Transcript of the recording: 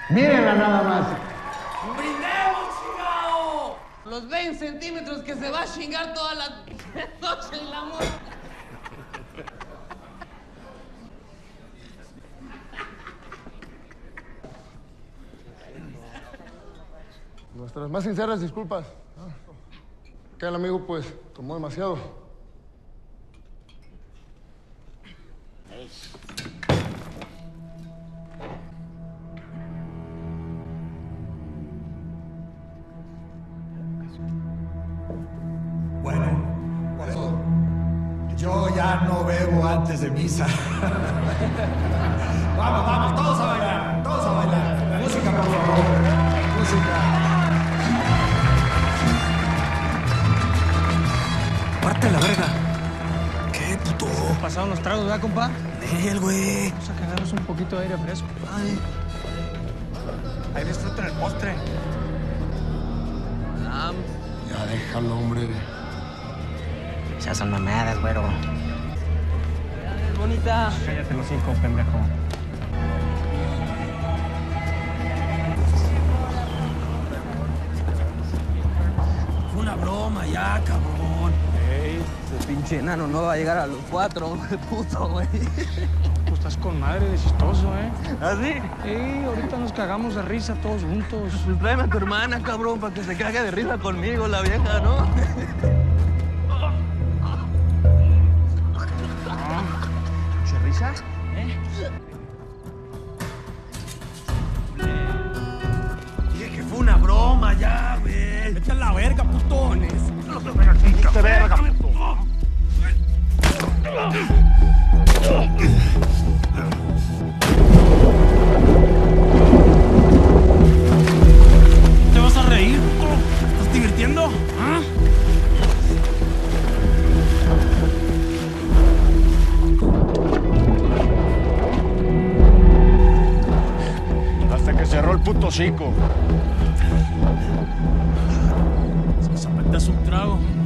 Mírenla nada más. ¡Brindemos, chingao! Los 20 centímetros que se va a chingar toda la noche en la moto. Nuestras más sinceras disculpas. Que el amigo, pues, tomó demasiado. Bueno, yo ya no bebo antes de misa. Vamos, vamos, todos a bailar, todos a bailar. Música, por favor. Música. ¡Parte la verga! ¿Qué, puto? Pasaron los tragos, ¿verdad, compa? ¡El güey! Vamos a cagarnos un poquito de aire fresco. Ay. Ahí disfruten el postre. Ya déjalo, hombre. Ya son mamadas, güero. Bonita. Cállate los 5, pendejo. Fue una broma ya, cabrón. Ese pinche enano no va a llegar a los 4, puto, güey. Tú estás con madre de chistoso, ¿eh? ¿Ah, sí? Sí, ahorita nos cagamos de risa todos juntos. Pues tráeme a tu hermana, cabrón, para que se cague de risa conmigo, la vieja, ¿no? ¿Se risa? Dije que fue una broma ya, güey. Vete a la verga, putones. ¡Te verga, puto! ¿Te vas a reír, puto? ¿Estás divirtiendo? ¿Ah? Hasta que cerró el puto hocico. ¿Se me un trago?